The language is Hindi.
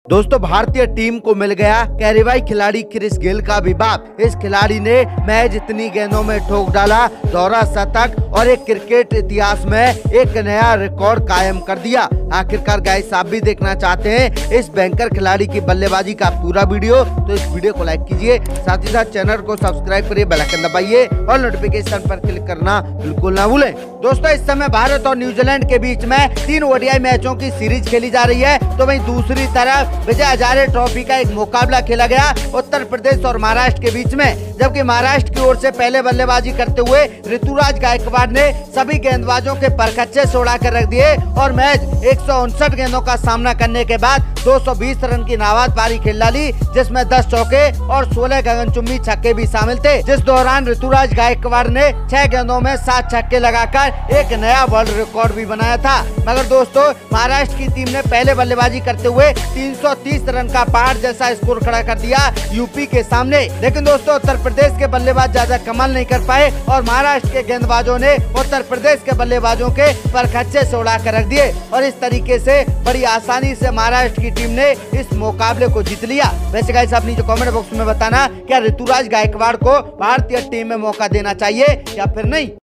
दोस्तों भारतीय टीम को मिल गया कैरेबियाई खिलाड़ी क्रिस गेल का भी बाप। इस खिलाड़ी ने मैच इतनी गेंदों में ठोक डाला, दोहरा शतक और एक क्रिकेट इतिहास में एक नया रिकॉर्ड कायम कर दिया। आखिरकार गाइस आप भी देखना चाहते हैं इस बैंकर खिलाड़ी की बल्लेबाजी का पूरा वीडियो, तो इस वीडियो को लाइक कीजिए, साथ ही साथ चैनल को सब्सक्राइब करिए, बेल आइकन दबाइए और नोटिफिकेशन पर क्लिक करना बिल्कुल ना भूलें। दोस्तों इस समय भारत और न्यूजीलैंड के बीच में 3 ओडीआई मैचों की सीरीज खेली जा रही है, तो वहीं दूसरी तरफ विजय हजारे ट्रॉफी का एक मुकाबला खेला गया उत्तर प्रदेश और महाराष्ट्र के बीच में। जबकि महाराष्ट्र की ओर से पहले बल्लेबाजी करते हुए ऋतुराज गायकवाड़ ने सभी गेंदबाजों के परखच्चे से उड़ा कर रख दिए और मैच 159 गेंदों का सामना करने के बाद 220 रन की नाबाद पारी खेल डाली, जिसमें 10 चौके और 16 गगनचुंबी छक्के भी शामिल थे। जिस दौरान ऋतुराज गायकवाड़ ने 6 गेंदों में 7 छक्के लगाकर एक नया वर्ल्ड रिकॉर्ड भी बनाया था। मगर दोस्तों महाराष्ट्र की टीम ने पहले बल्लेबाजी करते हुए 330 रन का पहाड़ जैसा स्कोर खड़ा कर दिया यूपी के सामने। लेकिन दोस्तों उत्तर प्रदेश के बल्लेबाज ज्यादा कमाल नहीं कर पाए और महाराष्ट्र के गेंदबाजों ने उत्तर प्रदेश के बल्लेबाजों के परखच्चे से उड़ा कर रख दिए और इस तरीके से बड़ी आसानी से महाराष्ट्र की टीम ने इस मुकाबले को जीत लिया। वैसे गाइस आप नीचे कमेंट बॉक्स में बताना क्या ऋतुराज गायकवाड़ को भारतीय टीम में मौका देना चाहिए या फिर नहीं।